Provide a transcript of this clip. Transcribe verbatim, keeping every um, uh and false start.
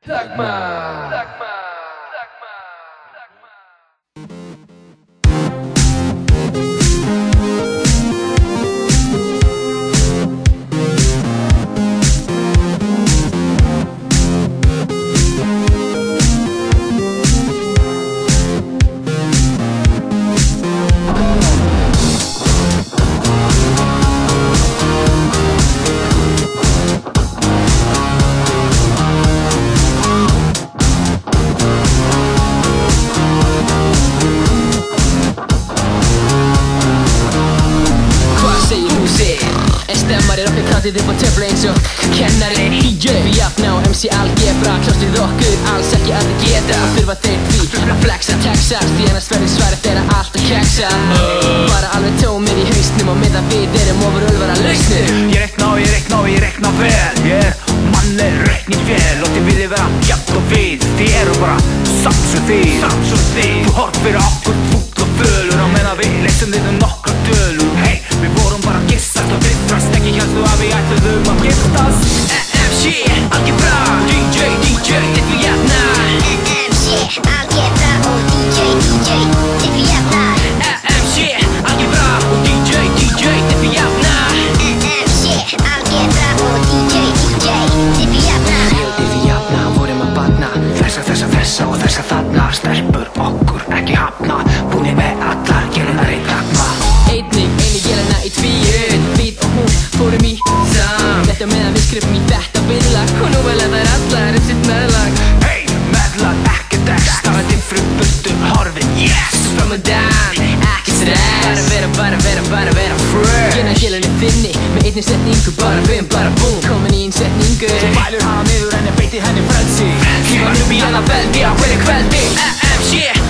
Dagmar Stemmari rockar kratið upp á töfla eins og kennari D J Við jafna og M C Algebra Klostið okkur alls ekki að þið geta Og þurfa þeir því að flexa Texas Því annars verður svarið þeirra alltaf keksa Bara alveg tómir í hausnum Og meðan við erum ofur ölvara lausnir Ég reikna og ég reikna og ég reikna vel Ég er mannleg reikning vel Og þið viljið vera jafn og við Þið eru bara samsum þið Þú horfir okkur fúll og fölur Og meðan við leysum þið um nokkra dölur Hey, við vorum bara gissast og vittrast Ekki helstu að við ætluðum að giftast M C Algebra D J, D J, þitt við jafna M C Algebra og D J, D J, þitt við jafna M C Algebra og D J, D J, þitt við jafna M C Algebra og D J, D J, þitt við jafna Þitt við jafna, vorum að batna Þessa, þessa, þessa og þessa þarna Stelpur okkur ekki hafna Búnir með allar gélina reitagma Einnig, einu gélina í tvíun Við og hún fórum í sam Þetta meðan við skrifum í þetta byrlag Og nú vel að það er allar um sitt meðlag Hey, meðlag, ekkert ekstra Þinn frumburtu horfin, yes Ramadan, ekki stress Bara vera, bara vera, bara vera fresh Gena gélina þinni með einni setningu Bara bim, bara boom, komin í einn setningu Þú bælur hana niður en ég beiti henni frelsi Tíma nú bí hana veldi á hverju kveldi M C